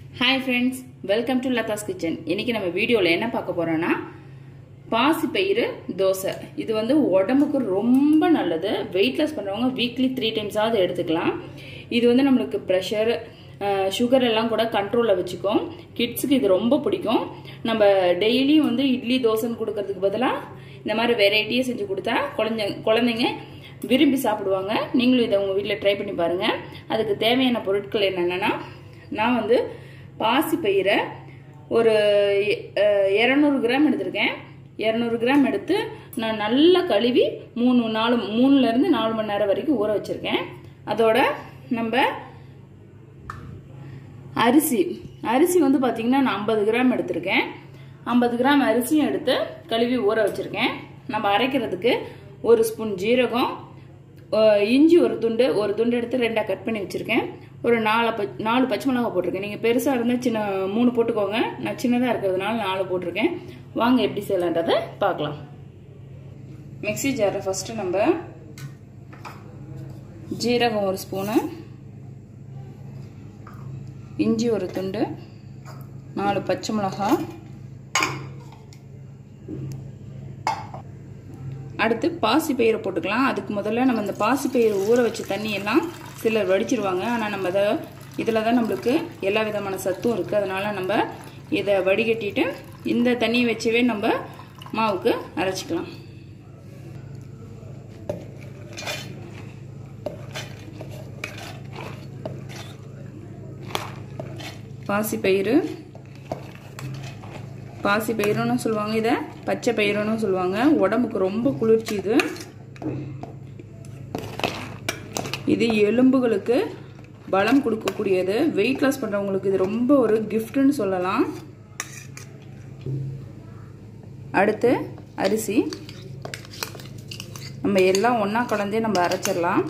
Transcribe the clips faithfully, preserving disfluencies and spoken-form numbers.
Hi friends, welcome to Lata's Kitchen. இன்னைக்கு நம்ம வீடியோல என்ன பார்க்க போறோம்னா பாசிப்பயிறு தோசை. இது வந்து உடம்புக்கு ரொம்ப நல்லது. வெயிட் லாஸ் பண்றவங்க வீக்லி three times ஆவது எடுத்துக்கலாம். இது வந்து நமக்கு பிரஷர், சுகர் எல்லாம் கூட கண்ட்ரோல்ல வச்சுக்கும். கிட்ஸ்க்கு இது ரொம்ப பிடிக்கும். நம்ம டெய்லி வந்து இட்லி தோசைன்னு கொடுக்கிறதுக்கு பதிலா இந்த மாதிரி வெரைட்டியா செஞ்சு கொடுத்தா குழந்தைங்க குழந்தைங்க விரும்பி சாப்பிடுவாங்க. நீங்களும் இதை உங்க வீட்ல ட்ரை பண்ணி பாருங்க. அதுக்கு தேவையான பொருட்கள் என்னன்னா நான் வந்து பாசிப்பயிரை ஒரு இருநூறு கிராம் எடுத்திருக்கேன். இருநூறு கிராம் எடுத்து நான் நல்லா கழுவி மூணு நாலு மூணுல இருந்து நாலு மணி நேரம் வரைக்கும் ஊற வச்சிருக்கேன். அதோட நம்ம அரிசி அரிசி வந்து பாத்தீங்கன்னா நான் ஐம்பது கிராம் எடுத்திருக்கேன். ஐம்பது கிராம் அரிசியும் எடுத்து கழுவி ஊற வச்சிருக்கேன். நம்ம அரைக்கிறதுக்கு ஒரு ஸ்பூன் ஜீரகம், இஞ்சி ஒரு துண்டு ஒரு துண்டு எடுத்து ரெண்டா கட் பண்ணி வச்சிருக்கேன். ஒரு நாலு நாலு பச்சை மிளகாய் போட்டிருக்கேன். நீங்க பெருசா இருந்தா சின்ன மூணு போட்டுக்கோங்க. நான் சின்னதா இருக்கிறதுனால நாலு போட்டிருக்கேன். வாங்க எப்படி செய்யலான்றதை பார்க்கலாம். மிக்ஸி ஜாரை ஃபர்ஸ்ட் நம்ம ஜீரகம் ஒரு ஸ்பூனு, இஞ்சி ஒரு துண்டு, நாலு பச்சை மிளகாய், அடுத்து பாசி பயிரை போட்டுக்கலாம். அதுக்கு முதல்ல நம்ம இந்த பாசி பயிரை ஊற வச்ச தண்ணி எல்லாம் சிலர் வடிச்சிருவாங்க. ஆனால் நம்ம அதை இதில் தான் நம்மளுக்கு எல்லா விதமான சத்தும் இருக்குது. அதனால நம்ம இதை வடிகட்டிட்டு இந்த தண்ணியை வச்சவே நம்ம மாவுக்கு அரைச்சிக்கலாம். பாசி பயிறு பாசி பயிறுன்னு சொல்லுவாங்க, இதை பச்சை பயிறுன்னு சொல்லுவாங்க. உடம்புக்கு ரொம்ப குளிர்ச்சி. இது இது எலும்புகளுக்கு பலம் கொடுக்கக்கூடியது. வெயிட் லாஸ் பண்றவங்களுக்கு இது ரொம்ப ஒரு கிஃப்ட்னு சொல்லலாம். அடுத்து அரிசி நம்ம எல்லாம் ஒண்ணா கலந்தே நம்ம அரைச்சிடலாம்.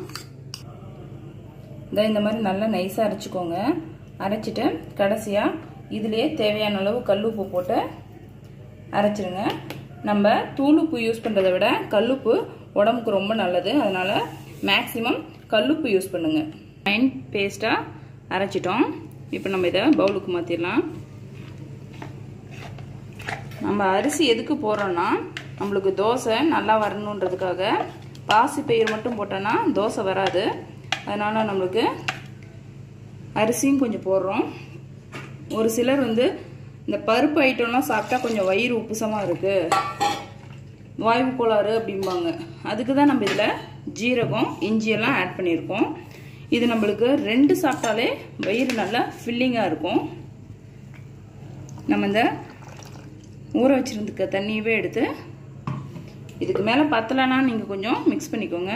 இந்த மாதிரி நல்லா நைஸா அரைச்சிக்கோங்க. அரைச்சிட்டு கடைசியா இதுலயே தேவையான அளவு கல்லுப்பு போட்டு அரைச்சிருங்க. நம்ம தூளுப்பு யூஸ் பண்றதை விட கல்லுப்பு உடம்புக்கு ரொம்ப நல்லது. அதனால மேக்சிமம் கல்லுப்பு யூஸ் பண்ணுங்க. ஃபைன் பேஸ்டா அரைச்சிட்டோம். இப்போ நம்ம இதை பவுலுக்கு மாத்திரலாம். நம்ம அரிசி எதுக்கு போடுறோம்னா நம்மளுக்கு தோசை நல்லா வரணுன்றதுக்காக. பாசி பயிர் மட்டும் போட்டோன்னா தோசை வராது. அதனால நம்மளுக்கு அரிசியும் கொஞ்சம் போடுறோம். ஒரு சிலர் வந்து இந்த பருப்பு ஐட்டம்லாம் சாப்பிட்டா கொஞ்சம் வயிறு உப்புசமா இருக்கு, வாய்வு கோளாறு அப்படிம்பாங்க. அதுக்கு தான் நம்ம இதில் ஜீரகம் இஞ்சி எல்லாம் ஆட் பண்ணியிருக்கோம். இது நம்மளுக்கு ரெண்டு சாப்பிட்டாலே வயிறு நல்லா ஃபில்லிங்காக இருக்கும். நம்ம இந்த ஊற வச்சிருந்துக்க தண்ணியவே எடுத்து இதுக்கு மேலே பத்தலைன்னா நீங்கள் கொஞ்சம் மிக்ஸ் பண்ணிக்கோங்க.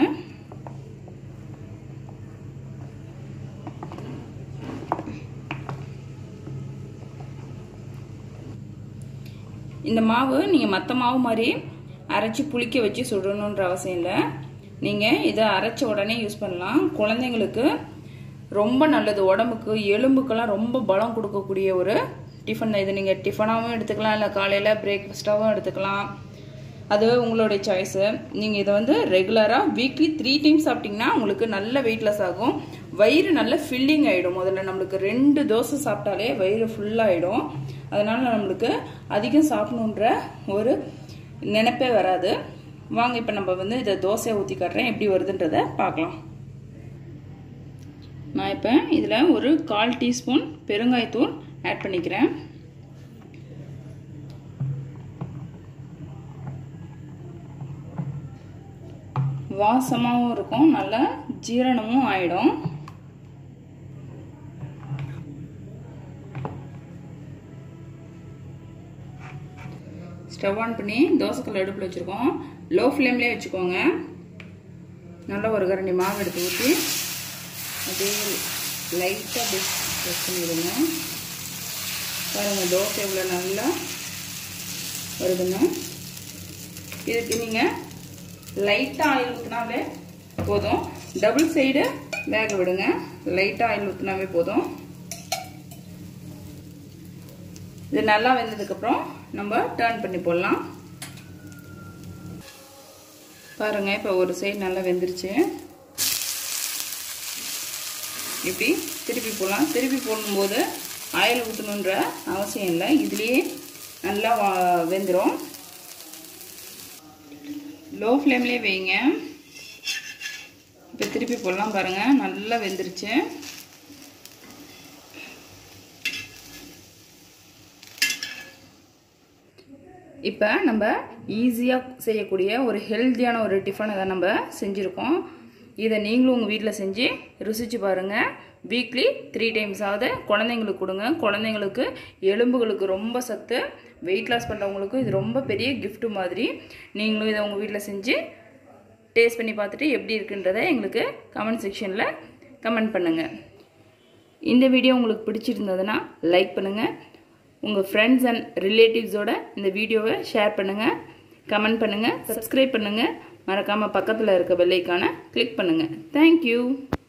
இந்த மாவு நீங்கள் மற்ற மாவு மாதிரி அரைச்சி புளிக்க வச்சு சுடணுன்ற அவசியம் இல்லை. நீங்கள் இதை அரைச்ச உடனே யூஸ் பண்ணலாம். குழந்தைங்களுக்கு ரொம்ப நல்லது. உடம்புக்கு எலும்புக்கெல்லாம் ரொம்ப பலம் கொடுக்கக்கூடிய ஒரு டிஃபன் தான். இது நீங்கள் டிஃபனாகவும் எடுத்துக்கலாம், இல்லை காலையில் பிரேக்ஃபாஸ்ட்டாகவும் எடுத்துக்கலாம். அது உங்களுடைய சாய்ஸு. நீங்கள் இதை வந்து ரெகுலராக வீக்லி த்ரீ டைம்ஸ் சாப்பிட்டீங்கன்னா உங்களுக்கு நல்ல வெயிட் லாஸ் ஆகும். வயிறு நல்ல ஃபில்லிங் ஆகிடும். முதல்ல நம்மளுக்கு ரெண்டு தோசை சாப்பிட்டாலே வயிறு ஃபுல்லாகிடும். அதனால நம்மளுக்கு அதிகம் சாப்பிடணுன்ற ஒரு நினைப்பே வராது. வாங்க இப்போ நம்ம வந்து இதை தோசையை ஊற்றி காட்டுறேன், எப்படி வருதுன்றதை பார்க்கலாம். நான் இப்போ இதில் ஒரு கால் டீஸ்பூன் பெருங்காயத்தூள் ஆட் பண்ணிக்கிறேன். வாசமாகவும் இருக்கும், நல்லா ஜீரணமும் ஆயிடும். ஸ்டவ் ஆன் பண்ணி தோசைக்கல் அடுப்பில் வச்சுருக்கோம். லோ ஃப்ளேம்லேயே வச்சுக்கோங்க. நல்லா ஒரு கரண்டி மாவு எடுத்து ஊற்றி அப்படியே லைட்டாக அப்படியே ப்ரெஸ் பண்ணிவிடுங்க. பாருங்கள் தோசை இவ்வளோ நல்லா வருதுங்க. இதுக்கு நீங்கள் லைட்டாக ஆயில் ஊற்றினாவே போதும். டபுள் சைடு வேக விடுங்க. லைட்டாக ஆயில் ஊற்றினாவே போதும். இது நல்லா வெந்ததுக்கப்புறம் நம்ம டர்ன் பண்ணி போடலாம். பாருங்க இப்போ ஒரு சைடு நல்லா வெந்துருச்சு. இப்படி திருப்பி போடலாம். திருப்பி போடும்போது ஆயில் ஊற்றணுன்ற அவசியம் இல்லை, இதுலேயே நல்லா வெந்துடும். லோ ஃப்ளேம்லேயே வைங்க. இப்போ திருப்பி போடலாம் பாருங்கள், நல்லா வெந்துருச்சு. இப்போ நம்ம ஈஸியாக செய்யக்கூடிய ஒரு ஹெல்த்தியான ஒரு டிஃபனை தான் நம்ம செஞ்சுருக்கோம். இதை நீங்களும் உங்கள் வீட்டில் செஞ்சு ருசிச்சு பாருங்கள். வீக்லி த்ரீ டைம்ஸாவது குழந்தைங்களுக்கு கொடுங்க. குழந்தைங்களுக்கு எலும்புகளுக்கு ரொம்ப சத்து. வெயிட் லாஸ் பண்ணுறவங்களுக்கும் இது ரொம்ப பெரிய கிஃப்ட்டு மாதிரி. நீங்களும் இதை உங்கள் வீட்டில் செஞ்சு டேஸ்ட் பண்ணி பார்த்துட்டு எப்படி இருக்குன்றதை எங்களுக்கு கமெண்ட் செக்ஷனில் கமெண்ட் பண்ணுங்கள். இந்த வீடியோ உங்களுக்கு பிடிச்சிருந்ததுன்னா லைக் பண்ணுங்கள். உங்கள் ஃப்ரெண்ட்ஸ் அண்ட் ரிலேட்டிவ்ஸோட இந்த வீடியோவை ஷேர் பண்ணுங்கள், கமெண்ட் பண்ணுங்கள், சப்ஸ்கிரைப் பண்ணுங்கள். மறக்காமல் பக்கத்தில் இருக்க பெல் ஐகானை கிளிக் பண்ணுங்கள். தேங்க்யூ.